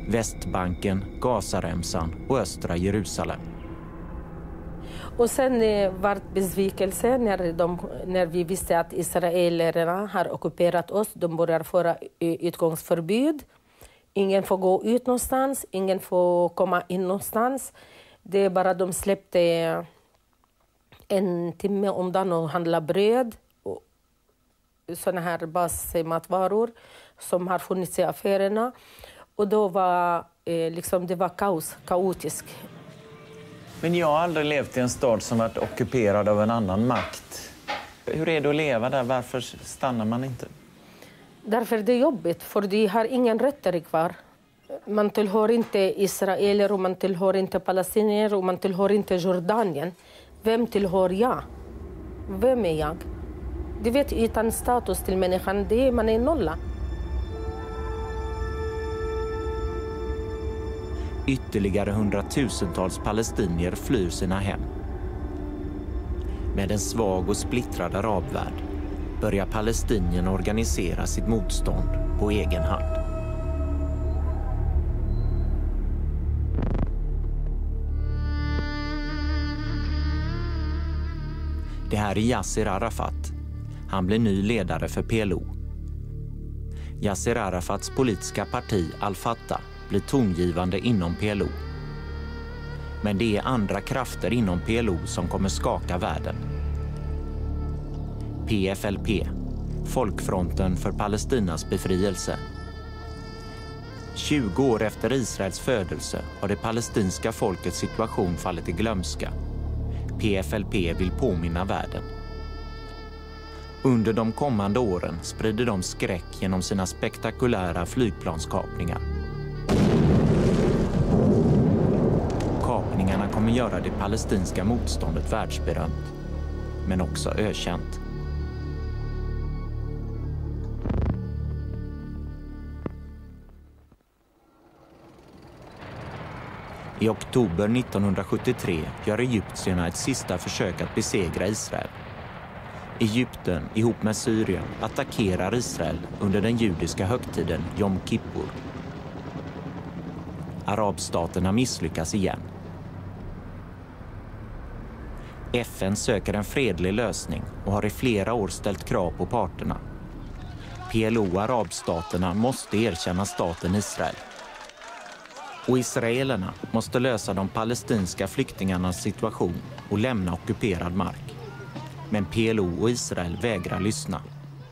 Västbanken, Gazaremsan och östra Jerusalem. Och sen var det besvikelse när vi visste att israelerna har ockuperat oss. De börjar föra utgångsförbud. Ingen får gå ut någonstans, ingen får komma in någonstans. Det är bara de släppte 1 timme om dagen och handla bröd. Och såna här basmatvaror som har funnits i affärerna. Och då var det var kaotiskt. Men jag har aldrig levt i en stad som varit ockuperad av en annan makt. Hur är det att leva där? Varför stannar man inte? Därför är det jobbigt, för de har ingen rötter kvar. Man tillhör inte israeler och man tillhör inte palestinier och man tillhör inte Jordanien. Vem tillhör jag? Vem är jag? Du vet, utan status till människan, man är nolla. Ytterligare 100-tusentals palestinier flyr sina hem. Med en svag och splittrad arabvärld börjar palestinierna organisera sitt motstånd på egen hand. Det här är Yasser Arafat. Han blir ny ledare för PLO. Yasser Arafats politiska parti Al-Fatah blir tongivande inom PLO. Men det är andra krafter inom PLO som kommer skaka världen. PFLP, Folkfronten för Palestinas befrielse. 20 år efter Israels födelse har det palestinska folkets situation fallit i glömska. PFLP vill påminna världen. Under de kommande åren sprider de skräck genom sina spektakulära flygplanskapningar. Kapningarna kommer göra det palestinska motståndet världsberömt, men också ökänt. I oktober 1973 gör egyptierna ett sista försök att besegra Israel. Egypten ihop med Syrien attackerar Israel under den judiska högtiden Yom Kippur. Arabstaterna misslyckas igen. FN söker en fredlig lösning och har i flera år ställt krav på parterna. PLO och arabstaterna måste erkänna staten Israel. Och israelerna måste lösa de palestinska flyktingarnas situation och lämna ockuperad mark. Men PLO och Israel vägrar lyssna.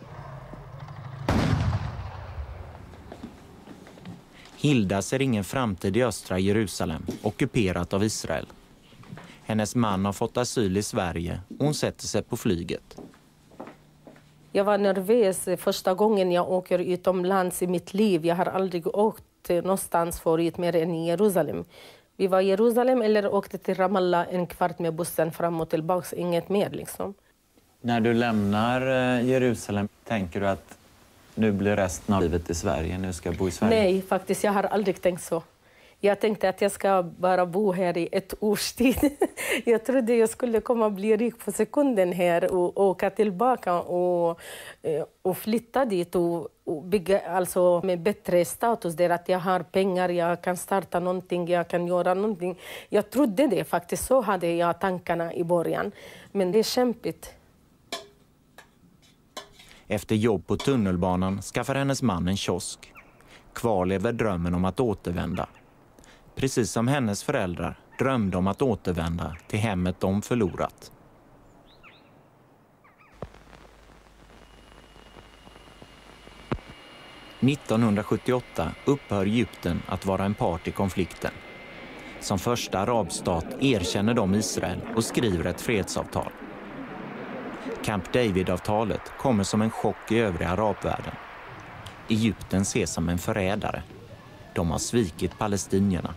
Hilda ser ingen framtid i östra Jerusalem, ockuperat av Israel. Hennes man har fått asyl i Sverige och hon sätter sig på flyget. Jag var nervös första gången jag åker utomlands i mitt liv. Jag har aldrig åkt någonstans förut mer än i Jerusalem. Vi var i Jerusalem eller åkte till Ramallah 1 kvart med bussen fram och tillbaka, inget mer liksom. När du lämnar Jerusalem, tänker du att nu blir resten av livet i Sverige, nu ska jag bo i Sverige? Nej, faktiskt, jag har aldrig tänkt så. Jag tänkte att jag ska bara bo här i 1 års tid. Jag trodde jag skulle komma bli rik på sekunden här och åka tillbaka och flytta dit och bygga alltså med bättre status där, att jag har pengar, jag kan starta någonting, jag kan göra någonting. Jag trodde det faktiskt, så hade jag tankarna i början. Men det är kämpigt. Efter jobb på tunnelbanan skaffar hennes man en kiosk. Kvar lever drömmen om att återvända. Precis som hennes föräldrar drömde om att återvända till hemmet de förlorat. –1978 upphör Egypten att vara en part i konflikten. Som första arabstat erkänner de Israel och skriver ett fredsavtal. Camp David-avtalet kommer som en chock i övriga arabvärlden. Egypten ses som en förrädare. De har svikit palestinierna.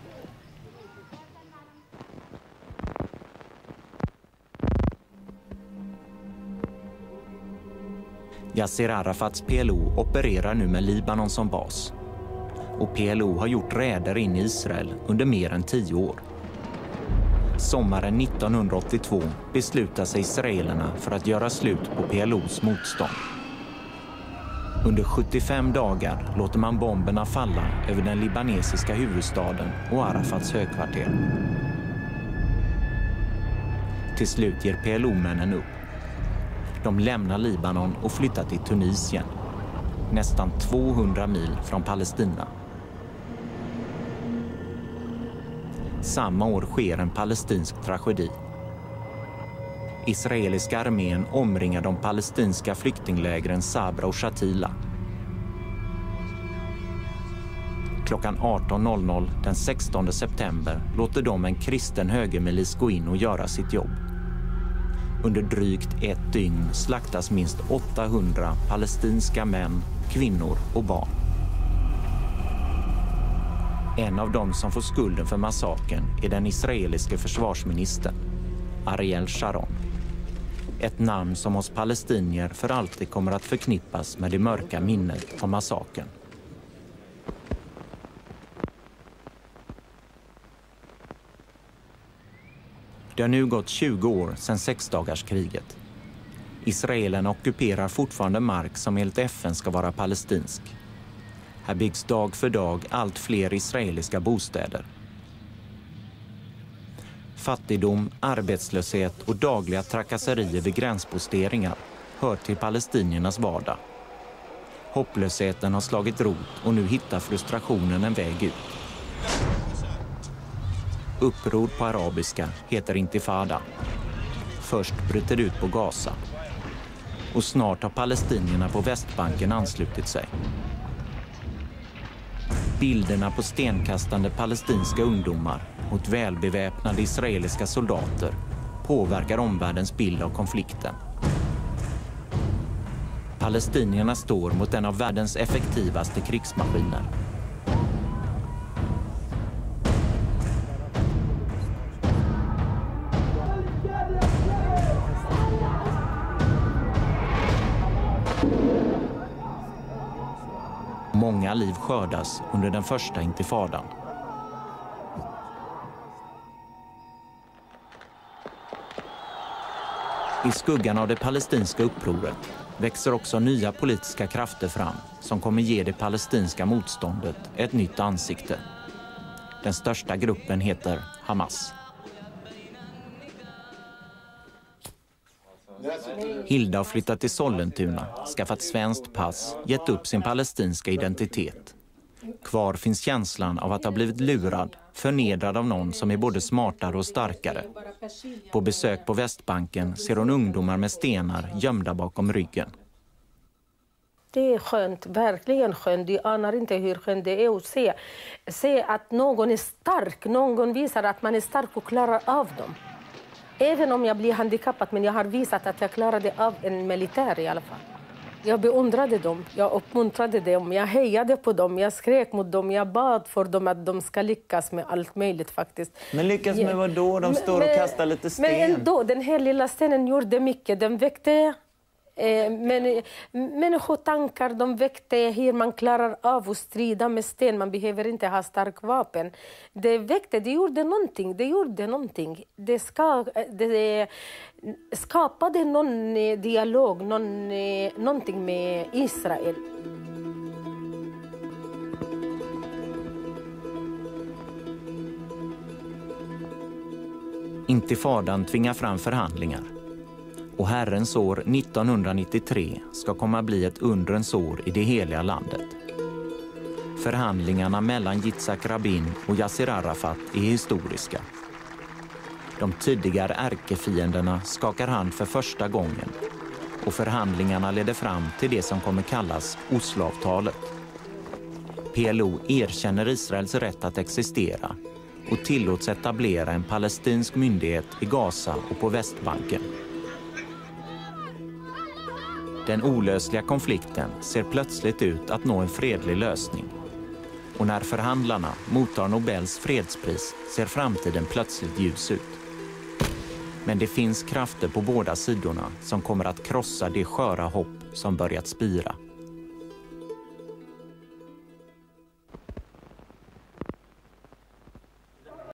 Yasser Arafats PLO opererar nu med Libanon som bas. Och PLO har gjort räder in i Israel under mer än 10 år. Sommaren 1982 beslutar sig israelerna för att göra slut på PLOs motstånd. Under 75 dagar låter man bomberna falla över den libanesiska huvudstaden och Arafats högkvarter. Till slut ger PLO-männen upp. De lämnar Libanon och flyttar till Tunisien, nästan 200 mil från Palestina. Samma år sker en palestinsk tragedi. Israeliska armén omringar de palestinska flyktinglägren Sabra och Shatila. Klockan 18.00 den 16 september låter de en kristen högermilis gå in och göra sitt jobb. Under drygt ett dygn slaktas minst 800 palestinska män, kvinnor och barn. En av dem som får skulden för massakern är den israeliske försvarsministern, Ariel Sharon. Ett namn som hos palestinier för alltid kommer att förknippas med det mörka minnet av massakern. Det har nu gått 20 år sedan sexdagarskriget. Israelerna ockuperar fortfarande mark som enligt FN ska vara palestinsk. Här byggs dag för dag allt fler israeliska bostäder. Fattigdom, arbetslöshet och dagliga trakasserier vid gränsposteringar hör till palestiniernas vardag. Hopplösheten har slagit rot och nu hittar frustrationen en väg ut. Uppror på arabiska heter intifada. Först bryter det ut på Gaza. Och snart har palestinierna på Västbanken anslutit sig. Bilderna på stenkastande palestinska ungdomar mot välbeväpnade israeliska soldater påverkar omvärldens bild av konflikten. Palestinierna står mot en av världens effektivaste krigsmaskiner. Många liv skördas under den första intifadan. I skuggan av det palestinska upproret växer också nya politiska krafter fram som kommer ge det palestinska motståndet ett nytt ansikte. Den största gruppen heter Hamas. Hilda har flyttat till Sollentuna, skaffat svenskt pass, gett upp sin palestinska identitet. Kvar finns känslan av att ha blivit lurad, förnedrad av någon som är både smartare och starkare. På besök på Västbanken ser hon ungdomar med stenar gömda bakom ryggen. Det är skönt, verkligen skönt. Du anar inte hur skönt det är att se att någon är stark. Någon visar att man är stark och klarar av dem. Även om jag blir handikappad, men jag har visat att jag klarade av en militär i alla fall. Jag beundrade dem, jag uppmuntrade dem, jag hejade på dem, jag skrek mot dem, jag bad för dem att de ska lyckas med allt möjligt faktiskt. Men lyckas med vad då? De står och kastar lite sten. Men ändå, den här lilla stenen gjorde mycket. Den väckte människotankar, de väckte hur man klarar av att strida med sten. Man behöver inte ha stark vapen. Det gjorde någonting. Det skapade någon dialog, någonting med Israel. Intifadan tvingar fram förhandlingar. Och Herrens år 1993 ska komma att bli ett undrens år i det heliga landet. Förhandlingarna mellan Yitzhak Rabin och Yasser Arafat är historiska. De tidigare ärkefienderna skakar hand för första gången och förhandlingarna leder fram till det som kommer kallas Osloavtalet. PLO erkänner Israels rätt att existera och tillåts etablera en palestinsk myndighet i Gaza och på Västbanken. Den olösliga konflikten ser plötsligt ut att nå en fredlig lösning. Och när förhandlarna mottar Nobels fredspris ser framtiden plötsligt ljus ut. Men det finns krafter på båda sidorna som kommer att krossa det sköra hopp som börjat spira.